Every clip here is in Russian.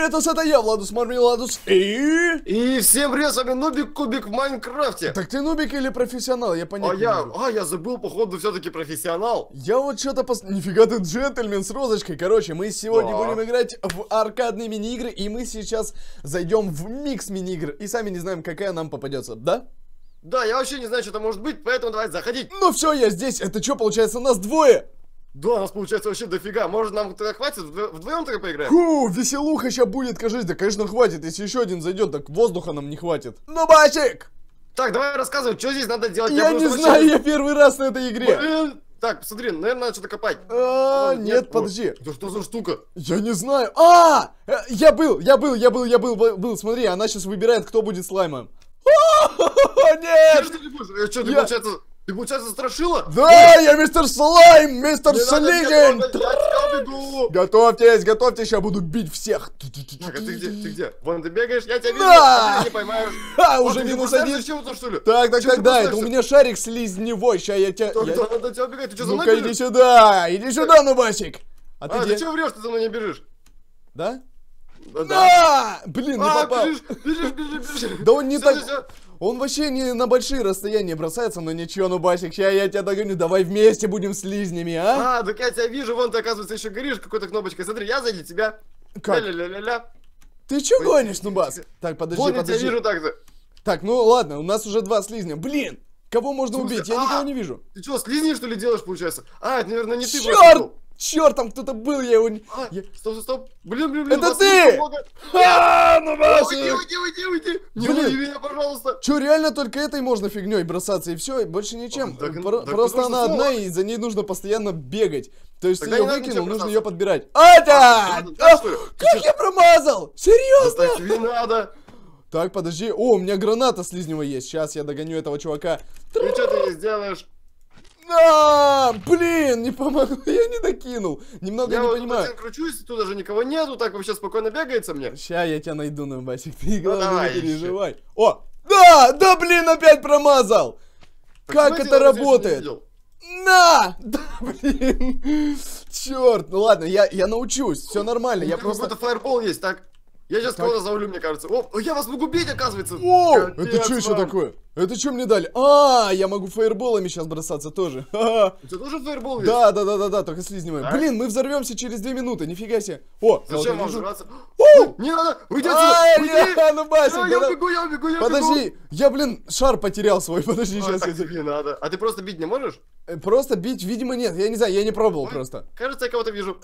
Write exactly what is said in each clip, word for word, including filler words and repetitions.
Приветус, это я, Владус Мармеладус, и... И всем привет, с вами Нубик Кубик в Майнкрафте. Так ты нубик или профессионал? Я понять а не я, могу. А, я забыл, походу, все-таки профессионал. Я вот что-то пос... Нифига ты джентльмен с розочкой. Короче, мы сегодня Да. будем играть в аркадные мини-игры, и мы сейчас зайдем в микс мини-игр, и сами не знаем, какая нам попадется, да? Да, я вообще не знаю, что это может быть, поэтому давайте заходить. Ну все, я здесь. Это что, получается, нас двое? Да, у нас получается вообще дофига. Может, нам тогда хватит? Вдво- Вдвоем только поиграем? Фу, веселуха сейчас будет, кажись. Да, конечно, хватит. Если еще один зайдет, так воздуха нам не хватит. Ну, Басик! Так, давай рассказывай, что здесь надо делать. Я не просто знаю, вообще- я первый раз на этой игре. Блин. Так, смотри, наверное, надо что-то копать. А, О, нет, о, подожди. Это что за штука? Я не знаю. А, э, я был, я был, я был, я был, был, был. Смотри, она сейчас выбирает, кто будет слаймом. О, нет! Что ты будешь? Э, Что, ты, Я- получается, ты, получается, страшила? Да, я мистер Слайм, мистер Не надо мне Слизень. трогать, я тебя бегу. Готовьтесь, готовьтесь, сейчас буду бить всех. Так, а ты где? Ты где? Вон ты бегаешь, я тебя вижу, Да! а ты не поймаешь. А, О, уже ты не минус бросаешься один. чего-то, что ли? Так, так, Чё так, ты да, это у бросаешься? меня шарик слизневой, ща я тебя... Так, я- да, надо тебя бегать, ты что, за мной Ну-ка, иди бежишь? сюда, иди сюда, Нубасик. А А, ты ты где? чего врешь, ты за мной не бежишь? Да? Да, да. Да! Блин, не А, попал. бежишь, бежишь, бежишь, бежишь. Да он не Всё, так... всё, всё. Он вообще не на большие расстояния бросается, но ничего, ну, Басик, ща я тебя догоню, давай вместе будем слизнями, а? А, так я тебя вижу, вон ты, оказывается, еще горишь какой-то кнопочкой. Смотри, я сзади тебя. Как? Ля-ля-ля-ля-ля. Ты чё Ой, гонишь, ну, Бас? Так, подожди, Вон я тебя подожди. вижу так-то. Так, ну ладно, у нас уже два слизня. Блин, кого можно В смысле? убить? Я А! никого не вижу. Ты что, слизни, что ли, делаешь, получается? А, это, наверное, не ты. просто Черт! был. Черт, там кто-то был, я его не... А, я- стоп, стоп, стоп. Блин, блин, блин. Это вас ты! слишком много. А, ну, Уйди, Басик! уйди, уйди, уйди. Не Блин. лови меня, пожалуйста. Чё, реально только этой можно фигней бросаться и все, больше ничем. Так, Про- так Просто потому она что одна, снова- и за ней нужно постоянно бегать. То есть Тогда ты ее не надо выкинул, ничем нужно бросаться. ее подбирать. Атя! А, ну, так, что ли? Ты Как я промазал? Серьезно? Так тебе надо. Так, подожди. О, у меня граната слизневая есть. Сейчас я догоню этого чувака. И что ты не сделаешь? А, блин, не помогу. Я не докинул. Немного Я не вот тут понимаю. один кручусь, тут даже никого нету, так вообще спокойно бегается мне. Ща я тебя найду, на Басик. Ты главное давай, не переживай. О, да, да, блин, опять промазал. Так Как смотри, это я вот здесь не работает? видел. На! Да, блин. Черт, ну ладно, я, я научусь. Все нормально, я У меня просто... какой-то фаербол есть, так? Я сейчас Так. кого-то завалю, мне кажется. О, я вас могу бить, оказывается. О, Капец это что еще вам. такое? Это что мне дали? А, я могу фаерболами сейчас бросаться тоже. Ха-ха. У тебя тоже фаербол есть? Да, да, да, да, да, только слизневая. Так. Блин, мы взорвемся через две минуты, нифига себе. О, я Зачем вот вам вижу. взрываться? О! Не надо! Уйди Ай, отсюда! Уйди! ля, ну, Басик, А, да я да- убегу, я убегу, я убегу! Подожди, я, блин, шар потерял свой. Подожди, А, сейчас так я... тебе не надо. А ты просто бить не можешь? Э, Просто бить, видимо, нет. Я не знаю, я не пробовал просто. Кажется, я кого-то вижу.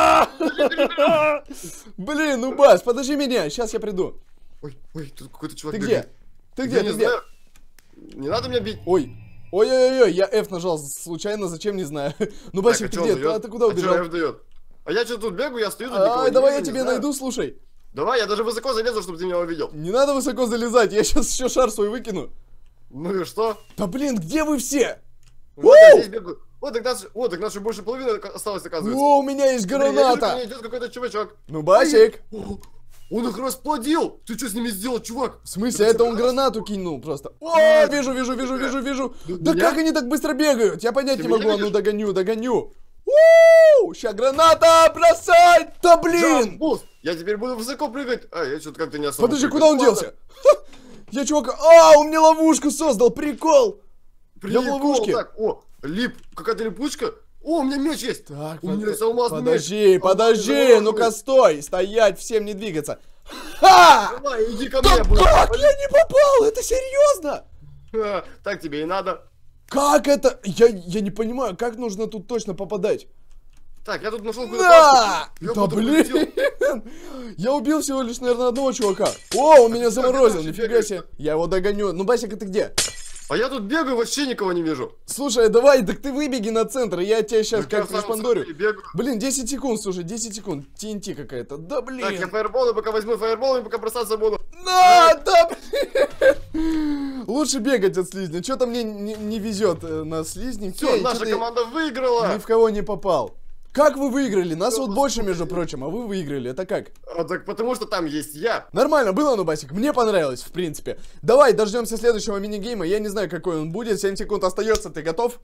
Блин, ну, Бас, подожди меня, сейчас я приду. Ой, ой, тут какой-то чувак Ты бегает. где? Ты Я где, не ты где? знаю. Не надо меня бить. Ой. Ой-ой-ой, я F нажал случайно, зачем, не знаю. Ну, Басик, Так, ты а чё где? он дает? А ты куда А чё убежал? F дает? А я что тут бегаю, я стою тут никого Ай, не давай вижу, я не тебе знаю. найду, слушай. Давай, я даже высоко залезу, чтобы ты меня увидел. Не надо высоко залезать, я сейчас еще шар свой выкину. Ну и что? Да блин, где вы все? Вот я Воу! здесь бегаю. Вот, так нас, вот, так нас уже больше половины осталось, оказывается. О, у меня есть Смотри, я вижу, ко граната. мне идет какой-то чувачок. Ну, Басик. О, он их расплодил! Ты что с ними сделал, чувак? В смысле, Это это он тебе гранату кинул просто. О, А, вижу, вижу, вижу, вижу, вижу. Ну, Да меня? как они так быстро бегают? Я понять Ты не меня могу, а ну видишь? догоню, догоню. Ууу, ща граната бросай. Да блин. Джамбуст! Я теперь буду высоко прыгать. А, я что-то как-то не особо Подожди, прыгаю. куда он Ладно, делся? Ха, я чувака... А, он мне ловушку создал, прикол. Я в прикол, ловушке. Так, о, лип, какая-то липучка. О, у меня меч есть. Так, у под- меня есть алмазный подожди, меч. подожди, Алмазный ну-ка замороженный. стой, стоять, всем не двигаться. Ха! Давай, иди ко Да мне. буду- как я не попал? Это серьезно? А, Так тебе и надо. Как это? Я, я не понимаю, как нужно тут точно попадать? Так, я тут нашел какую-то Да! папку. Я Да куда-то блин! полетел. Я убил всего лишь, наверное, одного чувака. О, он меня как заморозил, ты нифига бегаешь? себе. Я его догоню. Ну, Басик, ты где? А я тут бегаю, вообще никого не вижу. Слушай, давай, так ты выбеги на центр, и я тебя сейчас Так я как в самом шпандорю. центре бегаю. Блин, десять секунд, слушай, десять секунд. Ти эн ти какая-то. Да блин. Так, я фаерболы пока возьму, фаерболами пока бросаться буду. Да, да, блин. Лучше бегать от слизня. Что-то мне не, не везет э, на слизни. Все, Эй, наша чё-то я команда выиграла. ни в кого не попал. Как вы выиграли? Нас Да, вот больше, между прочим, а вы выиграли. Это как? А, так потому что там есть я. Нормально было, Нубасик? Мне понравилось, в принципе. Давай, дождемся следующего мини-гейма. Я не знаю, какой он будет. семь секунд остается. Ты готов?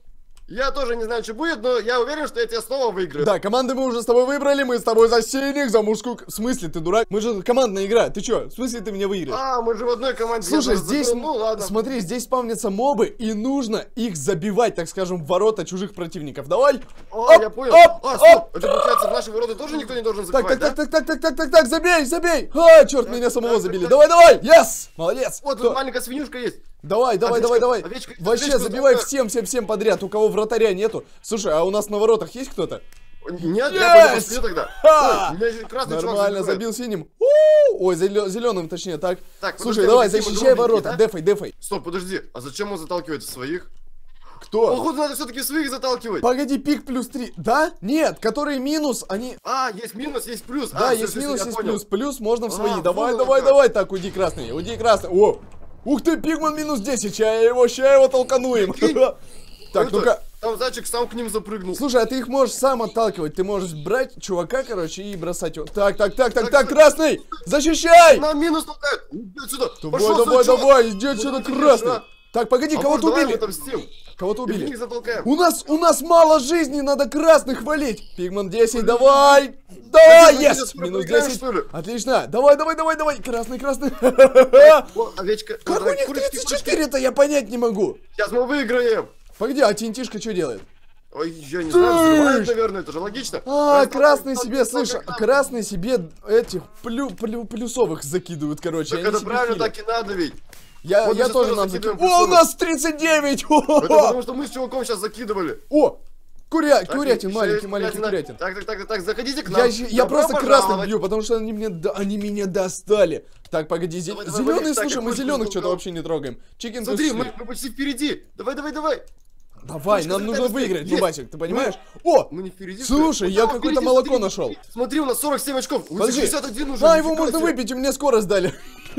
Я тоже не знаю, что будет, но я уверен, что я тебя снова выиграю. Да, команды мы уже с тобой выбрали, мы с тобой за синих, за мужскую... В смысле, ты дурак? Мы же командная игра, ты чё? В смысле ты меня выиграешь? А, мы же в одной команде. Слушай, Я здесь, забыл. Ну ладно. смотри, здесь спавнятся мобы, и нужно их забивать, так скажем, в ворота чужих противников. Давай! О, Оп, я понял. оп, а, оп. стоп, это получается, в наши ворота тоже никто не должен Так, закрывать, так, да? так, так, так, так, так, так, так, забей, забей! А, черт, Так, меня самого так, забили. так, Давай, давай! Yes! Молодец! Вот, Кто? тут маленькая свинюшка есть. Давай, давай, Овечка, давай, давай. овечка, Вообще овечка забивай только- всем, всем, всем подряд. У кого вратаря нету. Слушай, а у нас на воротах есть кто-то? Нет, я пойду Есть! посмотрю тогда. Ха! Ой, меня здесь красный чувак Нормально, забивает. забил синим. У-у-у! Ой, зеленым, точнее, так. Так, Слушай, подожди, давай, мы такие защищай подробненькие, ворота. да? Дефай, дефай. Стоп, подожди, а зачем он заталкивает своих? Кто? Походу, надо все-таки своих заталкивать. Погоди, пик плюс три. Да? Нет, которые минус, они... А, есть минус, есть плюс. Да, а, есть всё, всё, минус, я есть понял. плюс. Плюс можно в свои. А, Давай, вот давай, как. давай. Так, уйди красный, уйди красный. О! Ух ты, пигман минус десять. Ща я его, ща его толкануем. Так, Это, ну-ка. Там зайчик сам к ним запрыгнул. Слушай, а ты их можешь сам отталкивать. Ты можешь брать чувака, короче, и бросать его. Так, так, так, так, Так, так, так. красный! Защищай! На минус толкают. Иди отсюда. Давай, Пошел, давай, зайчок. давай, иди отсюда, Вот это красный. хорошо. Так, погоди, А кого-то может, давай убили. мы отомстим? Кого-то И в убили. них затолкаем. У нас, у нас мало жизни, надо красных валить. Пигман десять, давай. Давай, мы есть. сейчас Минус проиграем, десять. что ли? Отлично. Давай, давай, давай, давай. Красный, красный. О, овечка. Как у Давай, них курочки, тридцать курочки. четыре-то, я понять не могу. Сейчас мы выиграем. Погоди, а тинтишка что делает? Ой, я не знаю, взрывает, Тыщ! наверное, это же логично. А, Раз, красный так, себе, так, слышь, так, так. красный себе этих плю, плю, плюсовых закидывают, короче. Так они это себе правильно, хилят. так и надо ведь. Я, Вот мы я сейчас тоже тоже нам закидываем закидываю. О, у плюсовых. нас тридцать девять! Это потому что мы с чуваком сейчас закидывали. О, куря, Так, курятин, еще маленький, есть маленький курятина. курятин. Так, так, так, так, заходите к нам. Я, еще- я Добро просто красных пожаловать. бью, потому что они, мне, до- они меня достали. Так, погоди, зе- Давай, давай, зеленые, валишь, так, слушай, как мы хочешь, зеленых ну, что-то ну. вообще не трогаем. Чикен Смотри, плюс мы, четыре. мы почти впереди. Давай, давай, давай. Давай, Точка, нам нужно залетай выиграть, быстрее. Нубасик, ты понимаешь? Есть. О, Мы не впереди. слушай, я какое-то молоко нашел. Смотри, у нас сорок семь очков. У нас Подожди. шестьдесят один уже. А, его нифига можно себе. выпить, и мне скорость дали.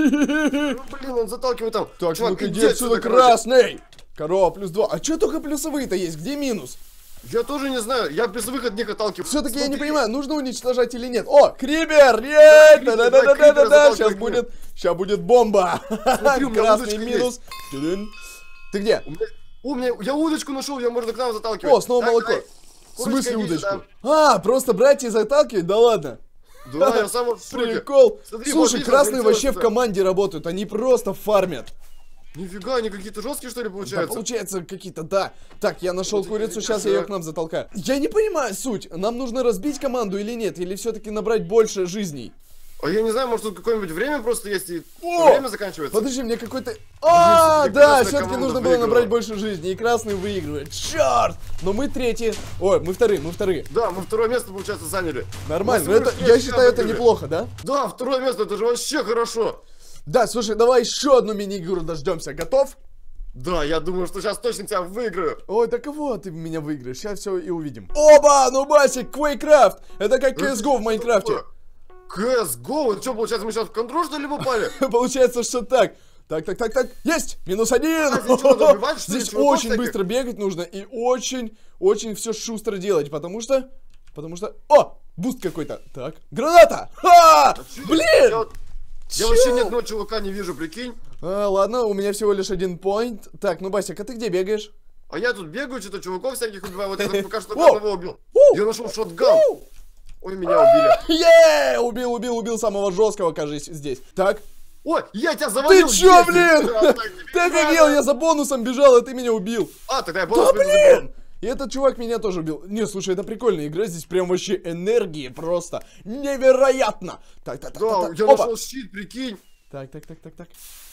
Ну, блин, он заталкивает там. Так, Чувак, ну-ка, иди иди отсюда, короче. красный. Корова плюс два. А что только плюсовые-то есть? Где минус? Я тоже не знаю, я без выход отталкиваю. Все-таки я не Смотри. понимаю, нужно уничтожать или нет. О, крибер! Есть! крипер, Да-да-да-да-да-да! крипера Сейчас заталкивай. будет, сейчас будет бомба. Смотри, у меня Красный удочка минус. Тудын. Ты где? У меня, у меня, я удочку нашел, я можно к нам заталкивать. О, снова Так, молоко. давай. В Курочка, смысле иди удочку? сюда. А, просто брать и заталкивать? Да ладно. Да, я сам в шоке. Прикол. Смотри, Слушай, вот видишь, красные полетело вообще в сюда. команде работают, они просто фармят. Нифига, они какие-то жесткие, что ли, Да, получаются? получается какие-то, да. Так, я нашел Вот курицу, это сейчас я ее к красиво. нам затолкаю. Я не понимаю суть. Нам нужно разбить команду или нет? Или все-таки набрать больше жизней? А я не знаю, может тут какое-нибудь время просто есть и О! время заканчивается. Подожди, мне какой-то... А, Если да, красная все-таки команда нужно было выиграла. набрать больше жизни. И красный выигрывает. Черт! Но мы третьи. Ой, мы вторые, мы вторые. Да, мы второе место, получается, заняли. Нормально. Мы Это, всего лишь я три считаю, это очка неплохо, да? выиграли. Да, второе место, это же вообще хорошо. Да, слушай, давай еще одну мини-игру дождемся. Готов? Да, я думаю, что сейчас точно тебя выиграю. Ой, да кого ты меня выиграешь? Сейчас все и увидим. Оба, ну басик, Quakecraft. Это как си эс го в Майнкрафте. си эс го? Это что, получается, мы сейчас в контроль, что ли, попали? Получается, что так. Так, так, так, так. Есть! Минус один! А, здесь что, надо убивать, что ли, Здесь чуваков очень всяких? быстро бегать нужно и очень, очень все шустро делать, потому что... Потому что... О! Буст какой-то. Так. Граната! Ха! Чё? Блин! Я, вот- я вообще ни одного чувака не вижу, прикинь. А, ладно, у меня всего лишь один поинт. Так, ну, Басик, а ты где бегаешь? А я тут бегаю, что-то чуваков всяких убиваю. Вот я так пока что Воу! одного убил. Воу! Я нашел шотган. Ой, меня убили. Е! Убил, убил, убил самого жесткого, кажись, здесь. Так. Ой, я тебя завалил. Ты чё, есть! блин? Да, так, Ты офигел, я за бонусом бежал, а ты меня убил. А, тогда я Да бонус пойду заберу. блин! И этот чувак меня тоже убил. Не, слушай, это прикольная игра, здесь прям вообще энергии просто невероятно. Так, так, так, Да, так, я так. Опа. нашел щит, прикинь. Так, так, так, так, так.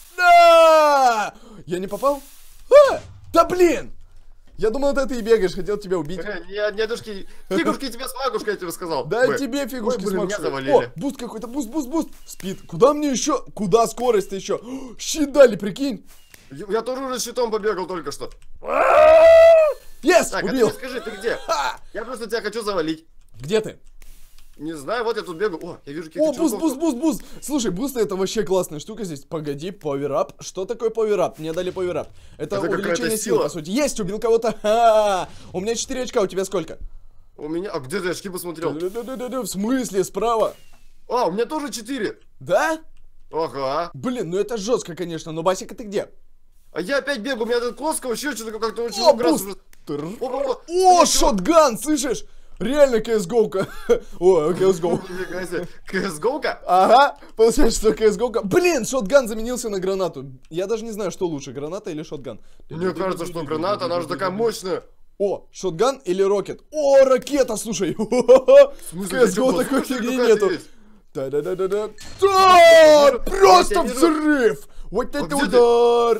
Да! Я не попал? А! Да блин! Я думал, это ты и бегаешь, хотел тебя убить. Э, Не, дедушки, фигушки тебе с магушкой, я тебе сказал. Да Бэ. тебе фигушки Ой, блин, смог. меня О, завалили. буст какой-то, буст, буст, буст. Спид. Куда мне еще? Куда скорость еще? Щит дали, прикинь. Я я тоже уже с щитом побегал только что. Yes, Так, а ты убил. мне скажи, ты где? Ха! Я просто тебя хочу завалить. Где ты? Не знаю, вот я тут бегаю. О, я вижу О, каких-то буст, чуваков. буст, буст, буст. Слушай, бусты это вообще классная штука здесь. Погоди, поверап. Что такое поверап? Мне дали поверап. Это, Это увеличение какая-то сил, сила. по сути. Есть, убил кого-то. Ха! У меня четыре очка, у тебя сколько? У меня... А где ты очки посмотрел? Ду-ду-ду-ду-ду. В смысле, справа? А, у меня тоже четыре. Да? Ага. Блин, ну это жестко, конечно. Но Басика, ты где? А я опять бегу, у меня этот плоско вообще что-то как-то очень О, много раз буст! уже... Тр. О, О, шотган, слышишь? Реально си эс го-ка. О, си эс го. си эс го-ка? Ага, получается, что си эс го-ка. Блин, шотган заменился на гранату. Я даже не знаю, что лучше, граната или шотган. Мне кажется, что граната, она же такая мощная. О, шотган или рокет? О, ракета, слушай. си эс го такой фигни нету. Да-да-да-да-да. Да! Просто взрыв! Вот это удар!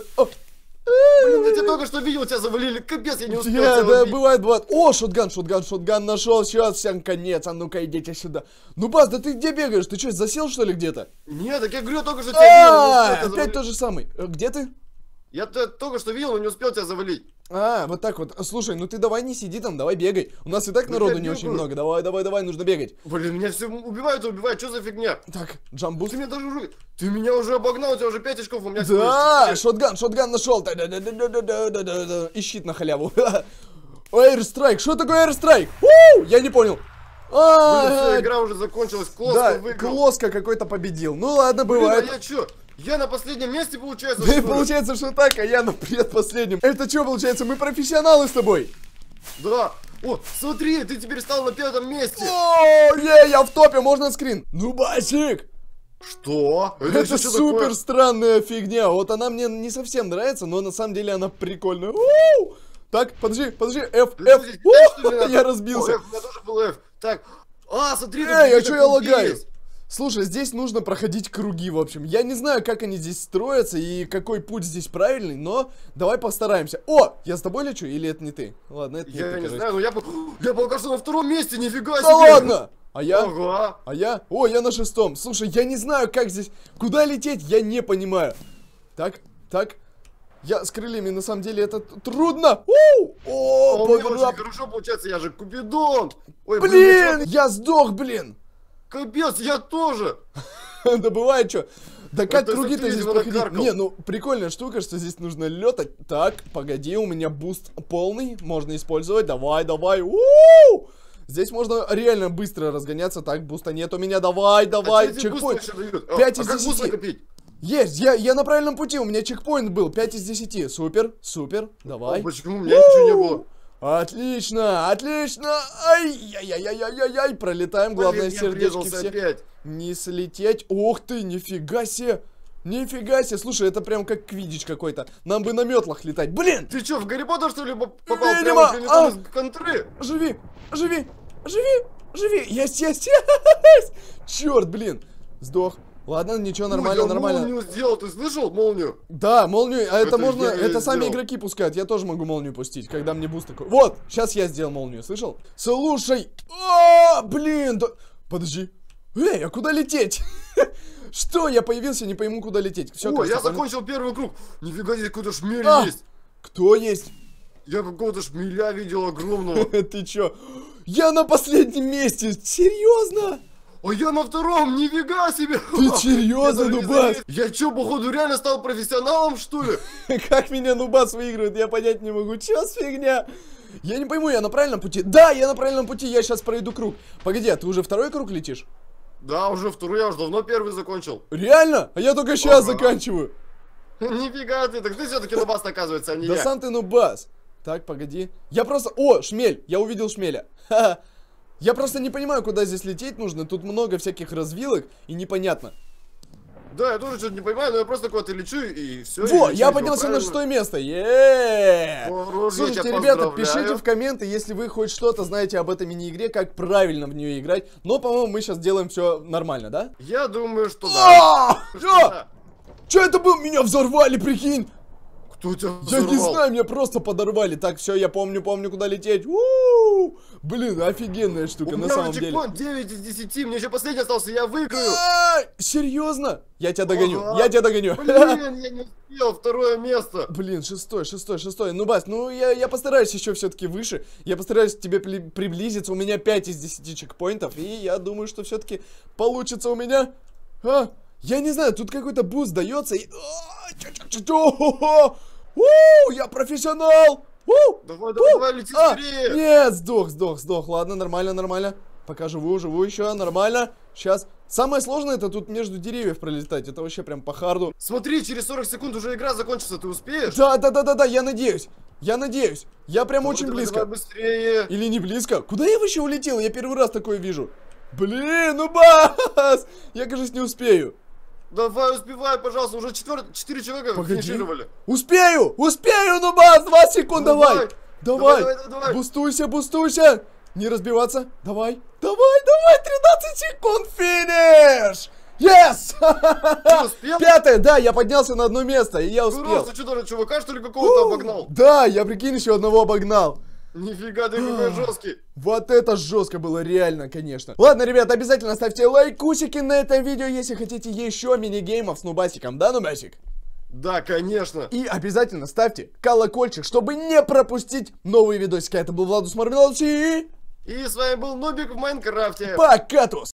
Блин, я тебя только что видел, тебя завалили, капец, я не успел тебя Да, убить. бывает, бывает. О, шотган, шотган, шотган нашел, сейчас всем конец, а ну-ка идите сюда. Ну, Бас, да ты где бегаешь? Ты что, засел что ли где-то? Нет, так я говорю, только что тебя видел, но не успел А, тебя опять завалить. тот же самый. Э, Где ты? Я тебя только что видел, но не успел тебя завалить. А, вот так вот. Слушай, ну ты давай не сиди там, давай бегай. У нас и так Ну, народу я не очень бегаю. много. Давай, давай, давай, нужно бегать. Блин, меня все убивают и убивают, что за фигня? Так, джамбуст. Ты меня даже уже... Ты меня уже обогнал, у тебя уже пять очков, у меня всего Да, лишь четыре. шотган, шотган нашел. Да-да-да-да-да-да-да-да. И щит на халяву. Airstrike, что такое airstrike? У, я не понял. Блин, А, все, игра уже закончилась, Клоска да, выиграл. Клоска какой-то победил. Ну ладно, Блин, а бывает. я чё? Я на последнем месте, получается, Да и что ли? получается, что так, а я на предпоследнем. Это что получается, мы профессионалы с тобой? Да. О, смотри, ты теперь стал на пятом месте. О, е, я в топе, можно скрин? Ну, Басик! Что? Это ещё что супер такое? странная фигня. Вот она мне не совсем нравится, но на самом деле она прикольная. У-у-у! Так, подожди, подожди, F, Да F. здесь У-у-у, что ли, надо? я О, разбился. F, у меня тоже был F. Так. А, смотри, тут Эй, а какие-то что я круги лагаю? есть. Слушай, здесь нужно проходить круги, в общем. Я не знаю, как они здесь строятся и какой путь здесь правильный, но давай постараемся. О, я с тобой лечу или это не ты? Ладно, это не Я ты, не короче. знаю, но я, по- я пока что на втором месте, нифига себе. Да ладно! А я? Ага. А я? О, я на шестом. Слушай, я не знаю, как здесь... Куда лететь, я не понимаю. Так, так. Я с крыльями, на самом деле, это т- трудно. У! А О, у меня поворот. очень хорошо получается, я же Купидон. Ой, Блин, я я сдох, блин. чё- Капец, я тоже. Да бывает что. Да как Это круги-то смотри, здесь видимо, проходить? накаркал. Не, ну прикольная штука, что здесь нужно летать. Так, погоди, у меня буст полный, можно использовать. Давай, давай. У-у-у! Здесь можно реально быстро разгоняться. Так, буста нет у меня. Давай, давай. А тебе буст Чекпоинт. вообще дают? А, пять а из как буст десяти. накопить? Есть, я, я на правильном пути, у меня чекпоинт был, пять из десяти, супер, супер, давай. А почему у меня ничего не было? Отлично, отлично, ай-яй-яй-яй-яй-яй, пролетаем, главное Блин, я сердечки врезался все. опять. Не слететь, ух ты, нифига себе, нифига себе, слушай, это прям как квиддич какой-то, нам бы на метлах летать, блин, Ты чё, в Гарри Поттер, что ли, поп- попал Видимо, прямо прилетел а. из контры? живи, живи, живи, живи, есть, есть, есть, черт, блин, сдох. Ладно, ничего, нормально, Ой, я нормально. молнию сделал, ты слышал молнию? Да, молнию, а это, Это можно, я и это сами сделал. игроки пускают, я тоже могу молнию пустить, когда мне буст такой. Вот, сейчас я сделал молнию, слышал? Слушай, а, блин, да... подожди, эй, а куда лететь? Что, я появился, не пойму, куда лететь. Все, О, я закончил первый круг. Нифига, здесь какой-то шмель А! есть. Кто есть? Я какого-то шмеля видел огромного. Ты чё? Я на последнем месте, серьезно? А я на втором, нифига себе! Ты серьезно, Я даже не Нубас? заметил. Я чё, походу, реально стал профессионалом, что ли? Как меня Нубас выигрывает, я понять не могу. Чё с фигня? Я не пойму, я на правильном пути? Да, я на правильном пути, я сейчас пройду круг. Погоди, а ты уже второй круг летишь? Да, уже второй, я уже давно первый закончил. Реально? А я только сейчас Ага. заканчиваю. Нифига ты, так ты все-таки Нубас, оказывается, а не Да я. сам ты Нубас. Так, погоди. Я просто... О, шмель, я увидел шмеля. Ха-ха. Я просто не понимаю, куда здесь лететь нужно. Тут много всяких развилок и непонятно. Да, я тоже что-то не понимаю, но я просто куда-то лечу и все. Во, я поднялся на шестое место. Еее! Хорош, я Слушайте, тебя ребята, поздравляю. пишите в комменты, если вы хоть что-то знаете об этой мини-игре, как правильно в нее играть. Но, по-моему, мы сейчас делаем все нормально, да? Я думаю, что да. А! Чё? Чё это было? Меня взорвали, прикинь! Кто тебя Я не взорвал? знаю, меня просто подорвали. Так, все, я помню, помню, куда лететь. У-у-у! Блин, офигенная штука, У на меня самом уже деле. чекпоинт девять из десяти, мне еще последний остался, я выиграю. А, серьезно? Я тебя догоню, Ага. я тебя догоню. Блин, я не успел, второе место. Блин, шестой, шестой, шестой. Ну, Бас, ну я, я постараюсь еще все-таки выше. Я постараюсь к тебе пли- приблизиться. У меня пять из десяти чекпоинтов. И я думаю, что все-таки получится у меня. А, я не знаю, тут какой-то буст дается. И... А, чё-чё-чё-чё. У, я профессионал. У, Давай, давай, у. давай, лети А, скорее. нет, сдох, сдох, сдох. Ладно, нормально, нормально. Пока живу, живу еще, нормально. Сейчас. Самое сложное это тут между деревьев пролетать. Это вообще прям по харду. Смотри, через сорок секунд уже игра закончится, ты успеешь? Да, да, да, да, да, я надеюсь. Я надеюсь. Я прям Давай, очень давай, близко. давай быстрее. Или не близко? Куда я вообще улетел? Я первый раз такое вижу. Блин, ну бас! Я, кажется, не успею. Давай, успевай, пожалуйста. Уже четвер... четыре человека Погоди. финишировали. Успею! Успею, ну бас! двадцать секунд, давай! Давай. Давай! Давай, давай, давай. Бустуйся, бустуйся! Не разбиваться. Давай, давай, давай! тринадцать секунд, финиш! Yes! Ты успел? Пятое, да, я поднялся на одно место, и я успел. Просто что даже чувака, что ли, какого-то обогнал? Да, я, прикинь, еще одного обогнал. Нифига ты какой жесткий. Вот это жестко было, реально, конечно. Ладно, ребят, обязательно ставьте лайкусики на это видео, если хотите еще мини-геймов с Нубасиком, да, Нубасик? Да, конечно. И обязательно ставьте колокольчик, чтобы не пропустить новые видосики. Это был Владус Мармеладович и... И с вами был Нубик в Майнкрафте. Покатус!